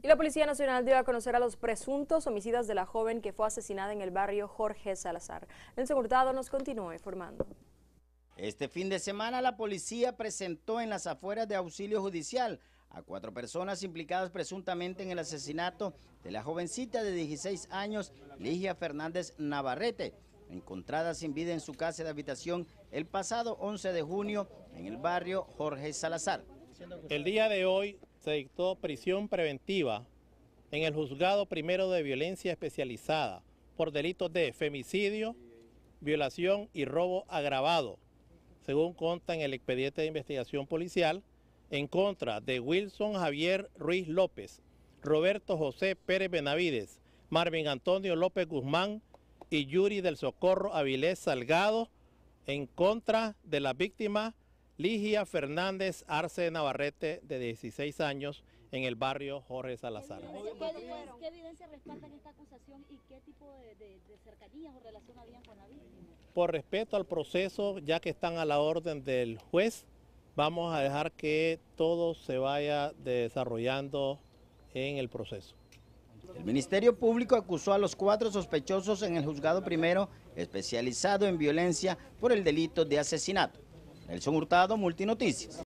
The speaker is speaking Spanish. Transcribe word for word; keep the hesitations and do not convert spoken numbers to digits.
Y la Policía Nacional dio a conocer a los presuntos homicidas de la joven que fue asesinada en el barrio Jorge Salazar. Nelson Hurtado nos continúa informando. Este fin de semana la policía presentó en las afueras de auxilio judicial a cuatro personas implicadas presuntamente en el asesinato de la jovencita de dieciséis años, Ligia Fernández Navarrete, encontrada sin vida en su casa de habitación el pasado once de junio en el barrio Jorge Salazar. El día de hoy se dictó prisión preventiva en el Juzgado Primero de Violencia Especializada por delitos de femicidio, violación y robo agravado, según consta en el expediente de investigación policial, en contra de Wilson Javier Ruiz López, Roberto José Pérez Benavides, Marvin Antonio López Guzmán y Yuri del Socorro Avilés Salgado, en contra de la víctima Ligia Fernández Arce Navarrete, de dieciséis años, en el barrio Jorge Salazar. ¿Qué evidencia respaldan esta acusación y qué tipo de, de, de cercanías o relación habían con la víctima? Por respeto al proceso, ya que están a la orden del juez, vamos a dejar que todo se vaya desarrollando en el proceso. El Ministerio Público acusó a los cuatro sospechosos en el Juzgado Primero especializado en violencia por el delito de asesinato. Nelson Hurtado, Multinoticias.